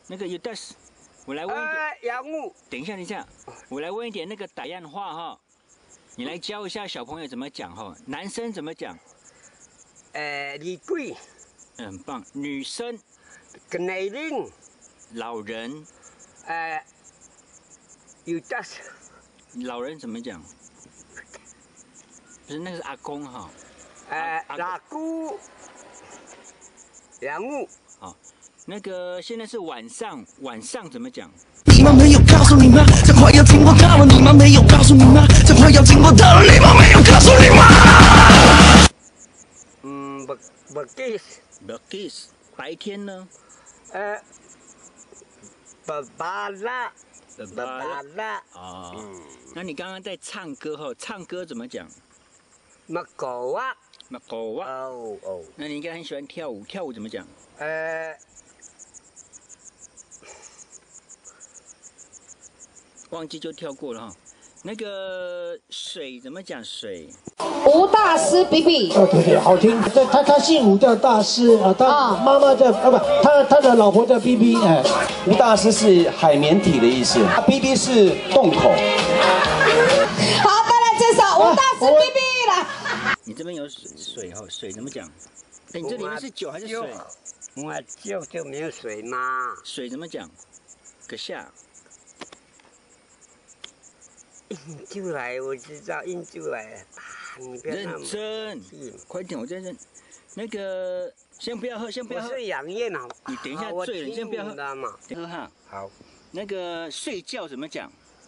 那个 Udas， 我来问一点。 养物。 等一下，我来问一点那个打样话哈，你来教一下小朋友怎么讲哈。男生怎么讲？ 李贵。 很棒。女生。 内令。 老人。 Udas。 老人怎么讲？不是那个是阿公哈。 阿姑。养物。 好。那个现在是晚上怎么讲？ 你们没有告诉你吗？这话要听我到了，你们没有告诉你吗？这话要听我到了，你们没有告诉你吗 ？Bagis，白天呢？ 巴拉。 哦，那你刚刚在唱歌哈，唱歌怎么讲？ 马狗啊。 哦。那你应该很喜欢跳舞，跳舞怎么讲？忘记就跳过了哈。那个水怎么讲？水。 吴大师比比。 对，好听。他姓吴叫大师啊，他妈妈叫不，他的老婆叫 BB 哎。 吴大师是海绵体的意思，BB 是洞口。 好，再来介绍吴大师 BB 来。 你这边有水哈，水怎么讲？哎，你这里面是酒还是水？ 我就没有水嘛。 水怎么讲？阁下。 印就来，我知道印就来了。你不要那么认真，快点，我在认。那个，先不要喝，先不要喝。 我是养燕啊。 你等一下醉了，你先不要喝。喝哈。 好。 那个睡觉怎么讲？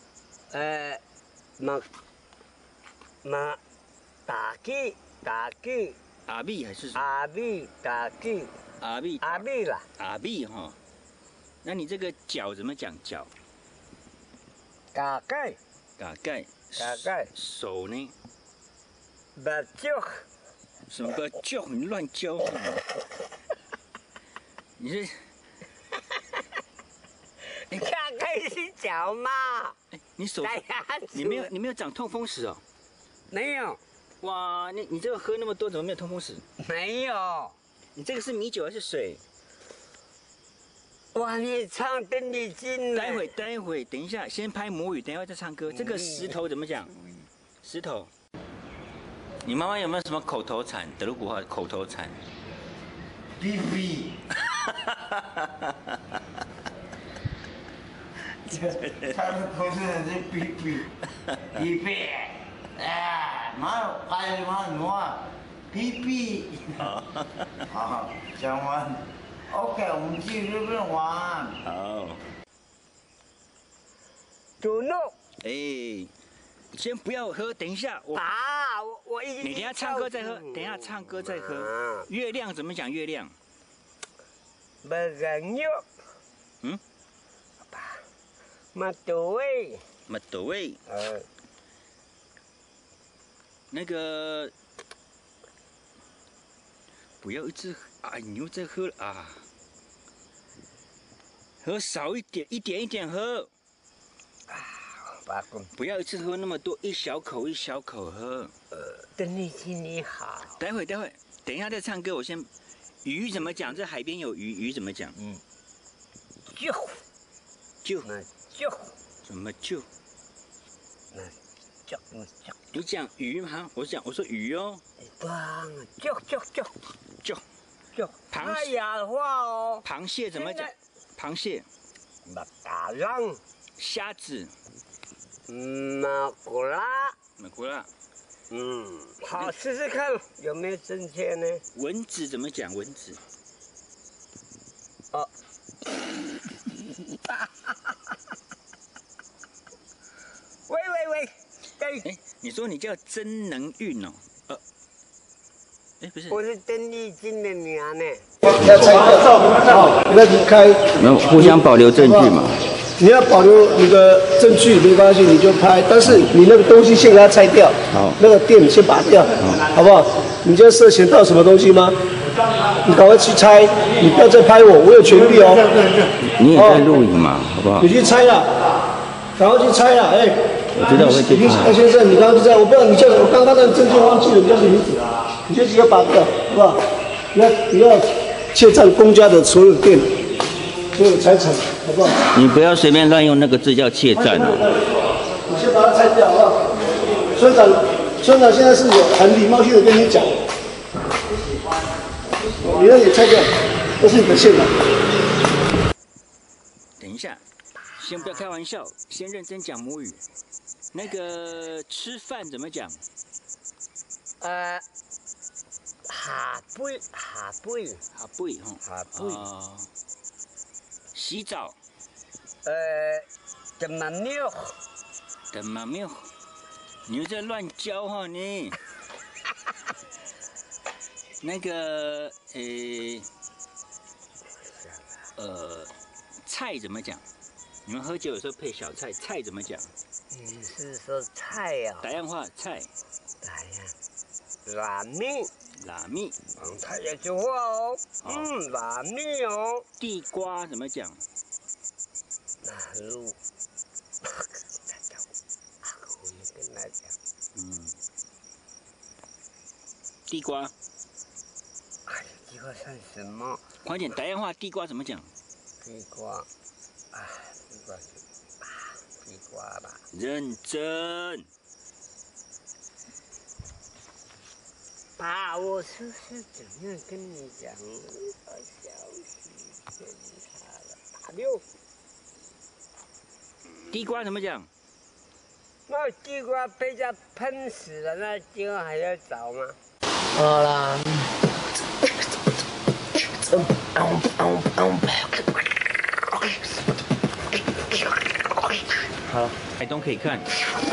打机。 阿碧还是什么？ 阿碧打机。阿碧啦。 阿碧哈。那你这个脚怎么讲？脚。 嘎盖。 手呢？ 不叫。 什么不叫？你乱教。你是？ 嘎盖是脚嘛？ 你手，你没有长痛风石哦？ 没有。 哇，你这个喝那么多，怎么没有痛风石？ 没有。 你这个是米酒还是水？ 哇，你唱邓丽君了。 待会，等一下，先拍母语，等一下再唱歌。这个石头怎么讲？石头。你妈妈有没有什么口头禅？德鲁古话口头禅。 哔哔。他的口头禅是哔哔，哔哔。妈，还有妈我，哔哔。好，讲完。OK， 我们继续问完。 好。 主怒。 先不要喝，等一下我已经。 你等一下唱歌再喝，等一下唱歌再喝。月亮怎么讲？月亮。 不人肉。马多威。 那个。不要一直你又在喝了啊！喝少一点，一点喝。不要一次喝那么多，一小口喝。 邓丽君你好。 待会，等一下再唱歌。我先，鱼怎么讲？这海边有鱼怎么讲？救。怎么救？你讲鱼吗？我说鱼哦。救。 太雅的话哦。 螃蟹怎么讲？螃蟹。 打浪。 虾子。 马古拉。好，试试看有没有正确呢？ 蚊子怎么讲？蚊子。喂。你说你叫曾能运哦？不是。 我是邓丽君的女儿呢。 要猜好，不要离开。 互相保留证据嘛。 你要保留你的证据没关系，你就拍，但是你那个东西先给它拆掉。 好。 那个电先拔掉，好不好？你就涉嫌到什么东西吗？你赶快去拆，你不要再拍我有权利哦。 你也在录影嘛，好不好？ 你去拆了，赶快去拆了， 我知道我会去拍。 先生，你刚刚就在，我不知道你叫什么，我刚刚那个证件忘记了，你叫什么名字？你就直接拔掉，好不好？不要窃占公家的所有电。 所有财产，好不好？ 你不要随便乱用那个字叫窃占哦。 你先把它拆掉啊！村长现在是有很礼貌性的跟你讲，你让你拆掉，这是你的线了。 等一下，先不要开玩笑，先认真讲母语。那个吃饭怎么讲？ 哈贝。 哈贝哈。 哈贝。 洗澡。 怎么没有？ 怎么没有？你又在乱教哈你。那个菜怎么讲？你们喝酒有时候配小菜，菜怎么讲？ 你是说菜呀？ 打样话菜。 打样。拉面。 拉面。 他也说话哦。拉面哦。 地瓜怎么讲？ 那路。我也跟他讲。 地瓜。 地瓜算什么？ 快点，打样话地瓜怎么讲？ 地瓜。地瓜吧。 认真。 爸，我是怎样跟你讲？把消息给他了。打六。 地瓜怎么讲？ 那地瓜被人家喷死了，那地瓜还要找吗？ 好啦。 好，海东可以看。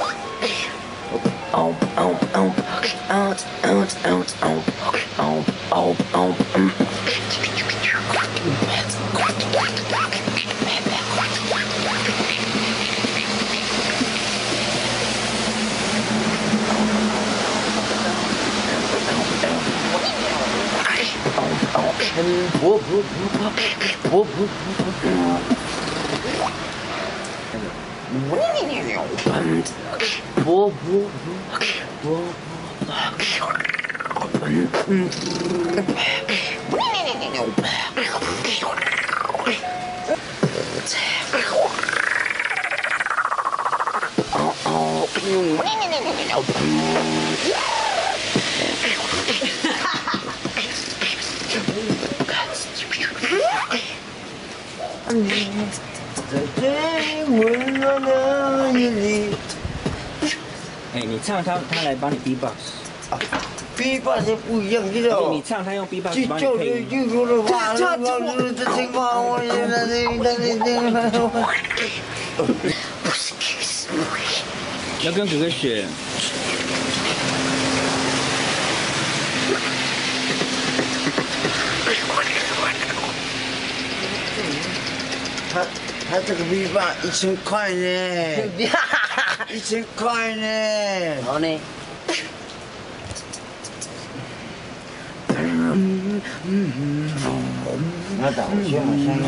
你唱他来帮你 B-box。B-box 不一样，知道吗？ 你唱他用 B-box 帮你配音。 这情况我现在要跟哥哥学。 他这个 B-box 1000块呢，1000块呢。 好呢。 那导学好像啊。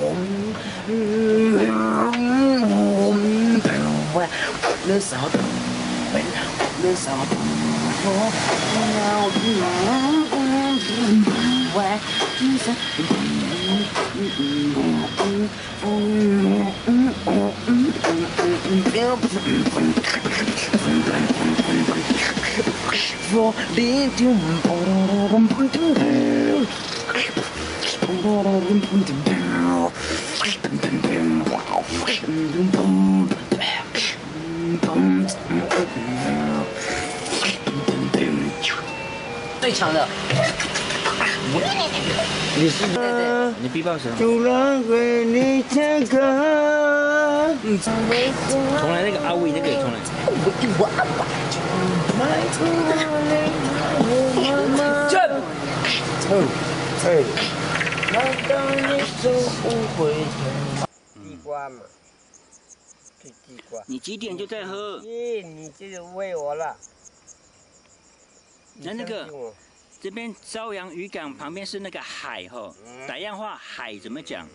最强的。 你是你 B-box 什么？ 突然为你唱歌。 重来那个阿威那个重来。 地瓜嘛，是地瓜。 你几点就在喝？ 你就是喂我了。 那个这边朝阳渔港旁边是那个海吼，打样话海怎么讲？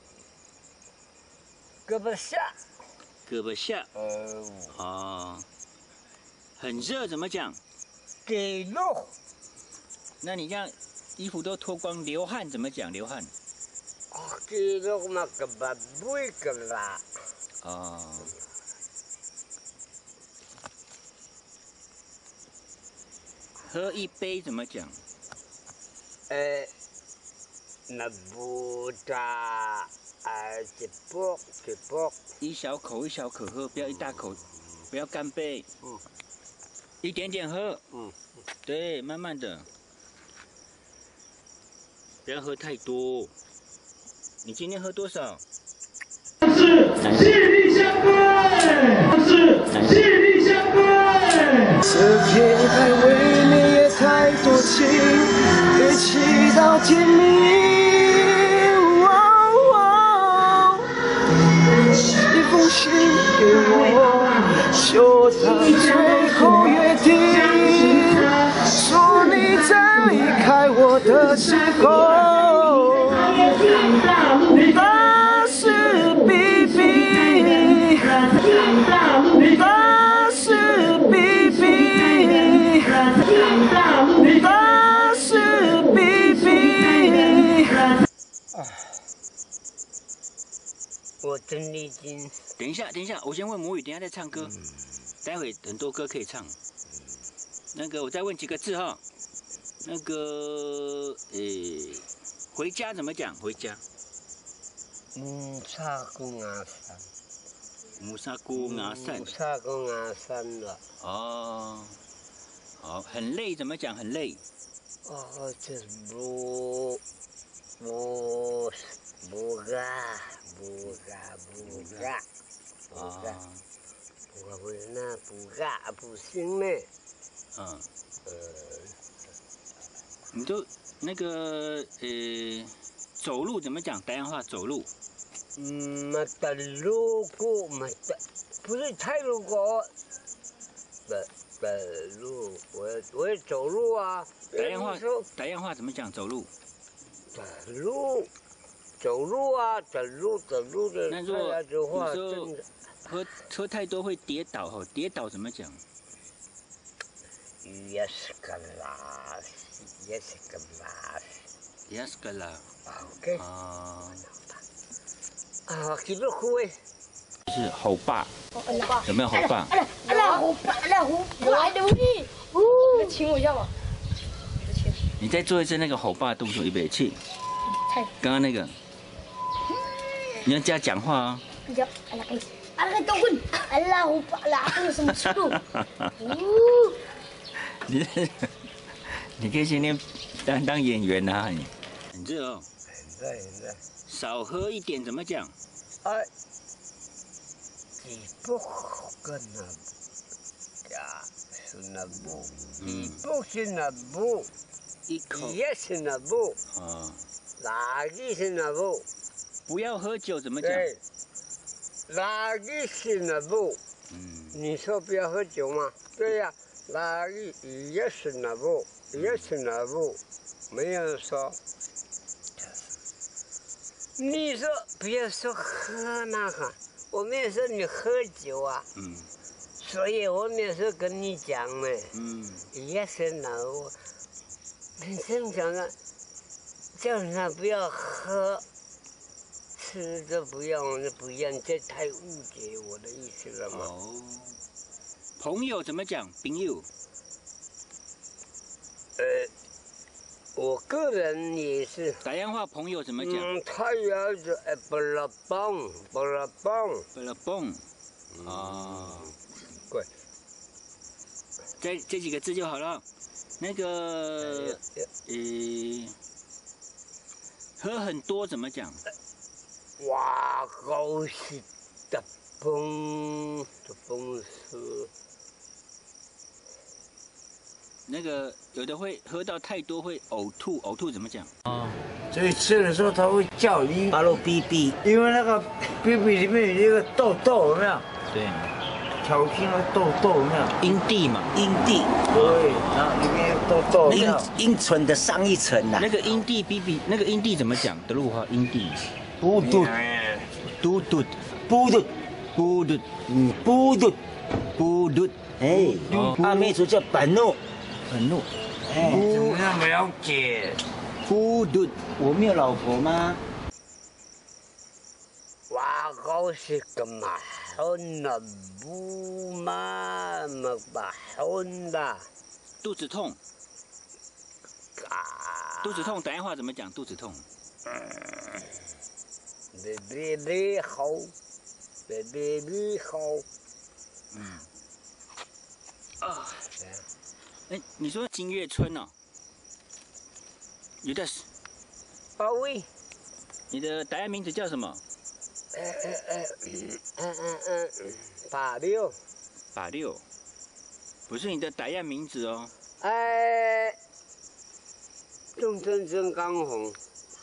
胳膊下。 胳膊下。哦。很热怎么讲？ 给肉。 那你这样衣服都脱光，流汗怎么讲？流汗。 kilo mah kebabuy kela. 哦。喝一杯怎么讲？ 那不大一波。 一小口一小口喝，不要一大口，不要干杯。一点点喝。对，慢慢的，不要喝太多。你今天喝多少？ 是细力相对，是细力相对。 这片海未免也太多情，一起到天明。一封信给我，就当最后约定，说你在离开我的时候，那是必必，那是必必，那是必必。 我真历经。 等一下，我先问母语，等一下再唱歌。待会很多歌可以唱。那个，我再问几个字哈。那个，回家怎么讲？回家。 沙姑阿山。 木沙姑阿山。 沙姑阿山了。 哦。好，很累怎么讲？很累。 这不不行嘞。 你都那个走路怎么讲？台湾话走路。 没得路过，没得，不是太路过。的路，我也走路啊。 台湾话怎么讲？走路。 走路啊，走路的。 那如果有时候喝太多会跌倒哈，跌倒怎么讲 ？Yes 个啦。OK。几多会？ 是吼爸。有没有吼爸？ 吼爸，来的你，亲我一下吧。 你再做一次那个吼爸动作，预备起。刚刚那个，你要加讲话啊。 什么速度？ 你可以先练当演员啊，你。很热哦。 很热。 少喝一点怎么讲？ 你不跟那呀，是那不，你不是那不， 一口也是那不。垃圾是那不。 不要喝酒怎么讲？ 垃圾是那不。你说不要喝酒吗？对呀，垃圾也是那不，没有说。你说不要说喝那个，我没有说你喝酒啊。所以我没有说跟你讲呢。也是那不，你这么讲的。叫他不要喝，吃的不要，这太误解我的意思了嘛。 朋友怎么讲？朋友。 我个人也是。 台湾话朋友怎么讲？ 他要是不拉蹦。对。 这几个字就好了。那个喝很多怎么讲？ 哇，高兴的崩是。 那个有的会喝到太多会呕吐怎么讲？ 所以吃的时候他会叫你巴鲁逼逼，因为那个逼逼里面有一个痘痘，有没有？ 对。 挑衅的痘痘有没有？ 阴蒂嘛。 阴蒂。 对，然后里面有痘痘。 那个阴唇的上一层呐。 那个阴蒂比那个阴蒂怎么讲？德鲁话阴蒂。 嘟嘟。哎，阿妹说叫本怒。 很怒， 怎么那么了解？ 我没有老婆吗？ 大高是干嘛？很了不嘛么吧，很的。 肚子痛。肚子痛，等一下话怎么讲？肚子痛。 别好，别好。 哎，你说金月春哦？有的是。 啊喂。 你的傣语名字叫什么？ 把六。 把六，不是你的傣语名字哦。 正刚红。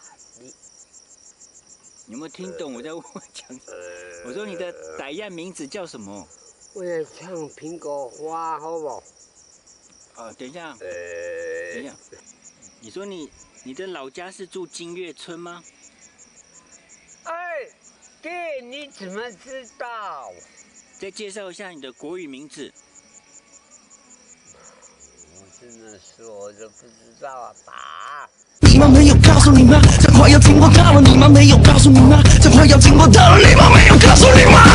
你有没有听懂我在讲？我说你的傣语名字叫什么？ 我在唱苹果花，好不好？ 等一下，等一下，你说你的老家是住金月村吗？ 对，你怎么知道？ 再介绍一下你的国语名字。 我真的说我都不知道啊，爸。 你们没有告诉你吗？这话要听我到了，你们没有告诉你吗？这话要听我到了，你们没有告诉你吗？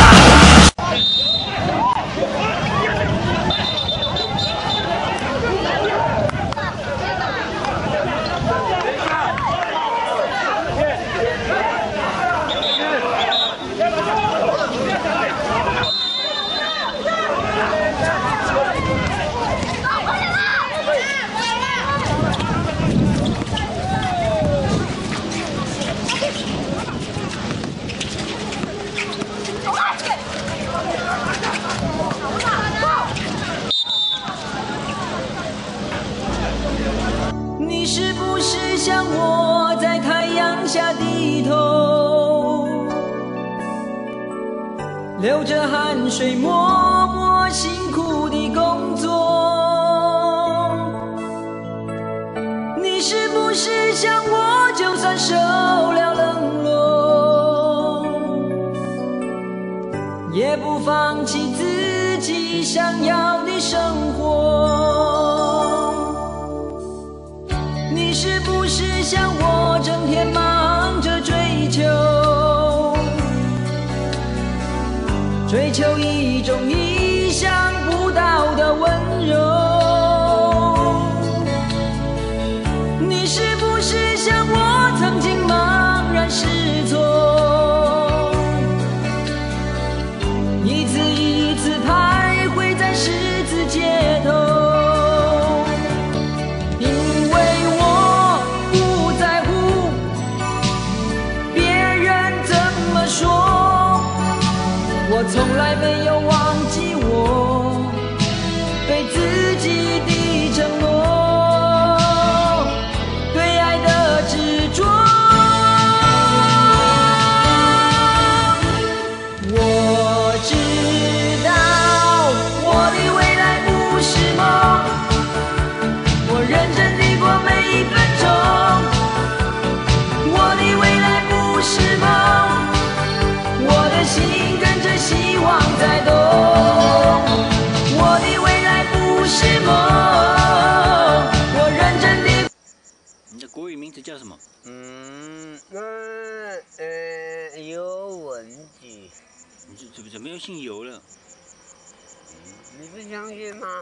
你是不是像我在太阳下低头，流着汗水默默辛苦地工作？你是不是像我就算受了冷落，也不放弃自己想要的生活？你是不是像我整天忙着追求一种意想不到的温柔？你是不是像我曾经茫然失措，一次一次徘徊在十字街头？我从来没有忘记我对自己的承诺，对爱的执着。我知道我的未来不是梦，我认真地过每一分钟。我的未来不是梦，我的心跟着希望在动，我的未来不是梦，我认真地。 你的国语名字叫什么？ 尤文吉。 你怎么又姓尤了？ 你不相信吗？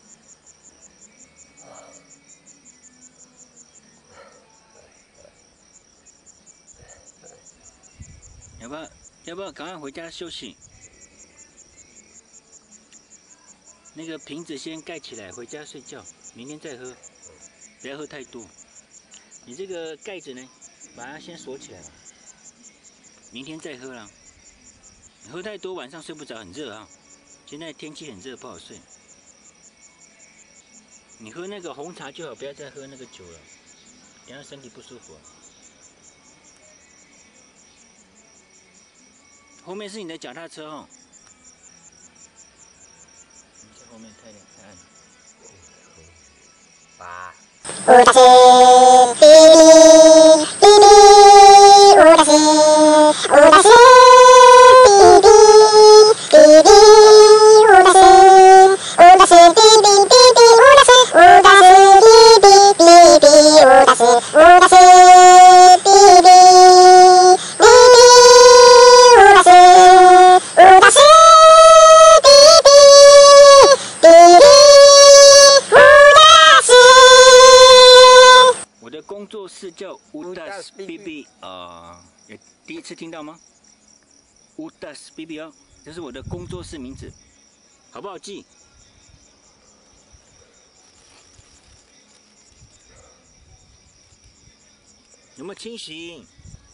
要不要赶快回家休息？那个瓶子先盖起来，回家睡觉，明天再喝，不要喝太多。你这个盖子呢，把它先锁起来吧，明天再喝啦。你喝太多晚上睡不着，很热啊。现在天气很热，不好睡。你喝那个红茶就好，不要再喝那个酒了，等下身体不舒服啊。后面是你的脚踏车哦。你在后面太亮太暗。 爸。 乌达西，哔哩哔哩，乌达西，乌达西，哔哩哔哩，乌达西，乌达西，哔哩哔哩，乌达西，乌达西，哔哩哔哩，乌达西，乌达西，哔哩哔哩，乌达西。 次听到吗？Udas BB 哦，这是我的工作室名字，好不好记？有没有清醒？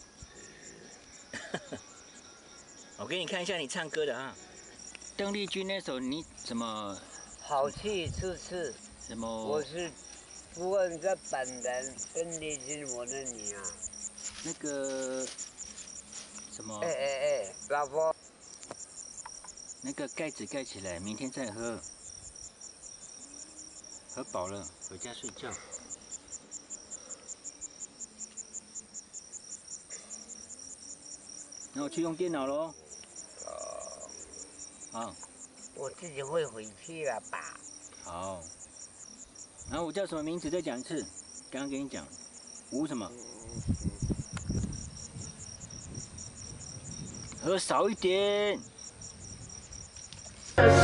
我给你看一下你唱歌的啊。邓丽君那首你怎么？ 好气次次。 什么？ 我是不问这本人，邓丽君我的你啊。 那个什么？ 老婆。 那个盖子盖起来，明天再喝。喝饱了，回家睡觉。那我去用电脑喽。好。 我自己会回去了吧？ 好。然后我叫什么名字？再讲一次。刚刚跟你讲，吴什么？喝少一点。 恭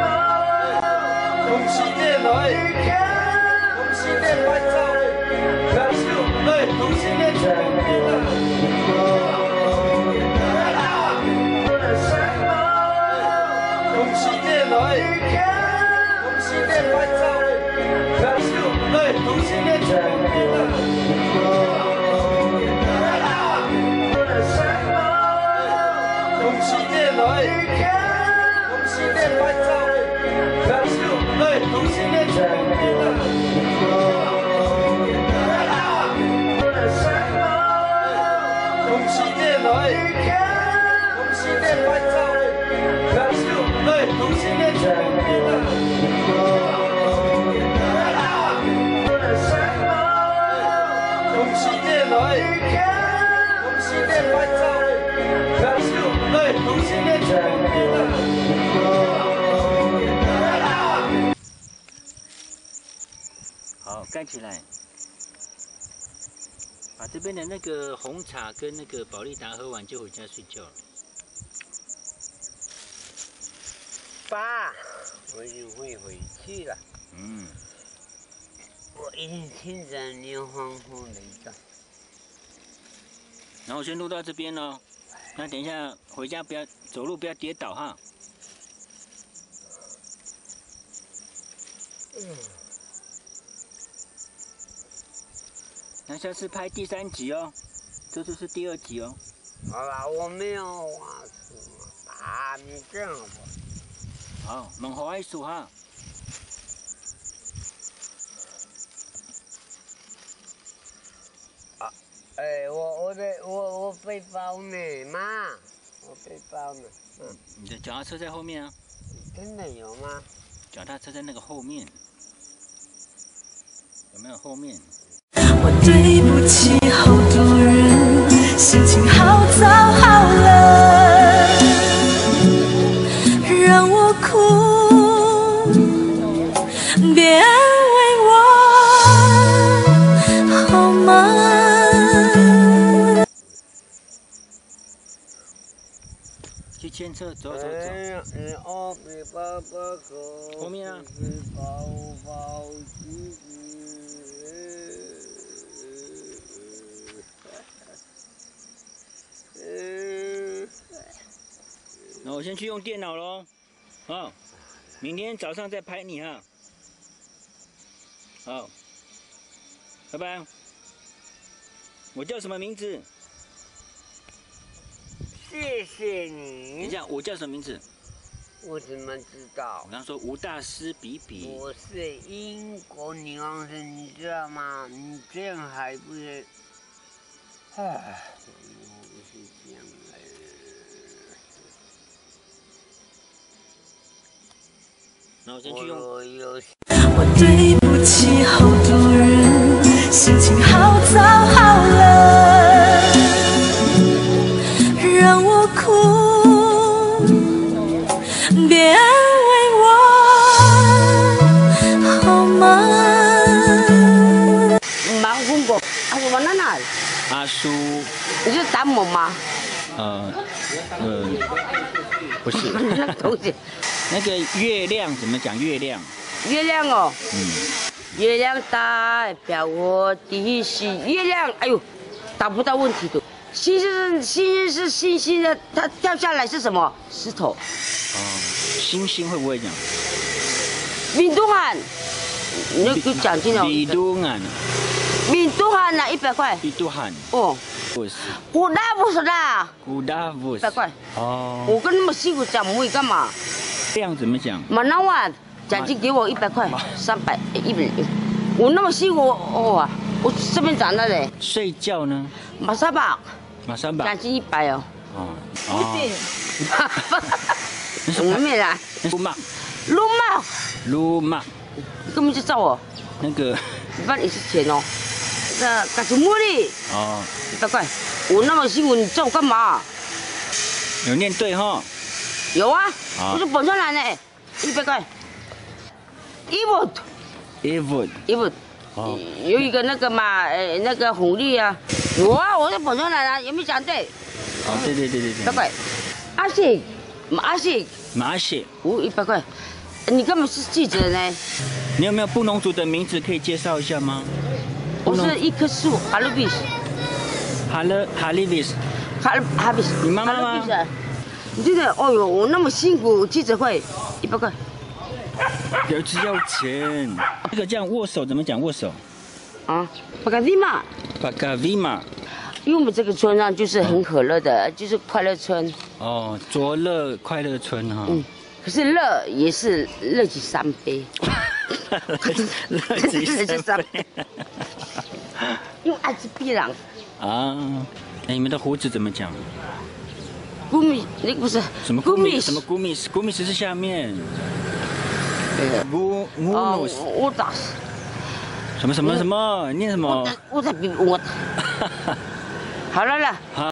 喜你来，恭喜你拍照，拍手，来，恭喜你成年了。恭喜你来，恭喜你拍照，拍手，来，恭喜你成年了。恭喜你来，恭喜你拍照，拍手，来，恭喜你成年了。恭喜你来，恭喜你拍照，拍手，来，恭喜你成年了。恭喜你来，恭喜你拍照，拍手，来，恭喜你成年了。 好，盖起来。把这边的那个红茶跟那个保利达喝完就回家睡觉了。 爸，我已经会回去了。 嗯。 我一定听着你欢呼的一个。 然后我先录到这边喽。那等一下回家不要走路不要跌倒哈。那下次拍第3集哦，这次是第2集哦。 好了，我没有话说了，爸，你这样好不好？ 好，猛猴爱数哈。 我背包呢，妈，我背包呢。 你的脚踏车在后面啊。 真的有吗？ 脚踏车在那个后面，有没有后面？ 我对不起好多人，心情好糟好冷，让我哭，别安慰我，好吗？ 去牵车，走。后面啊。那我先去用电脑喽，好，明天早上再拍你哈。好，拜拜。我叫什么名字？ 谢谢你。 等一下，我叫什么名字？ 我怎么知道？ 我刚说吴大师比比。 我是英国女王神，你知道吗？你这样还不是？唉，我是这样的。 那我先去用。 我对不起好多人，心情好糟好冷，让我哭，别安慰我，好吗？ 忙工作，阿叔往哪？ 阿叔。 你是达摩吗？ 不是。 那个东西。 那个月亮怎么讲？月亮。 月亮哦。月亮代表我的心。月亮，哎呦，达不到问题的。 星星是星星的，它掉下来是什么？石头。 哦，星星会不会讲？ 闽都汉，你要给讲清楚。 闽都汉。 闽都汉呐，100块。 闽都汉。 哦。 不是。 古大不是啦。 古大不是。 100块。 哦。 我跟那么辛苦讲母语干嘛？ 这样怎么讲？ 马那万，奖金给我100块，300、100。我那么辛苦哦，我这边长大的。 睡觉呢？ 马沙巴。 马沙巴。 奖金100哦。 哦。 我没啦。 撸嘛。 撸嘛。 撸嘛。 你根本就照我。 那个。 你帮你是钱哦。那干什么的？ 哦。 100块。我那么辛苦，你叫我干嘛？ 有念对哈。 有啊。我是本村人呢，100块。1 哦。 有一个那个嘛，那个红利啊，有啊，我是本村人啊，有没有讲对？ 哦，对。 100块。阿信，我100块。你根本是记者呢。 你有没有布农族的名字可以介绍一下吗？ 我是一棵树，哈利比斯。 哈利比斯。 你妈妈吗？ 真的，哦呦，我那么辛苦，记者会100块。 有只要钱。这个这样握手怎么讲？握手。 啊，巴嘎维玛。 巴嘎维玛。 因为我们这个村呢，就是很可乐的，就是快乐村。 哦，卓乐快乐村哈。 可是乐也是乐极三杯。 乐极三杯。 因为艾滋病人。 啊，你们的胡子怎么讲？ 古米，那个不是什么古米？什么古米？古米是下面。我打什么？念什么？ 我好了。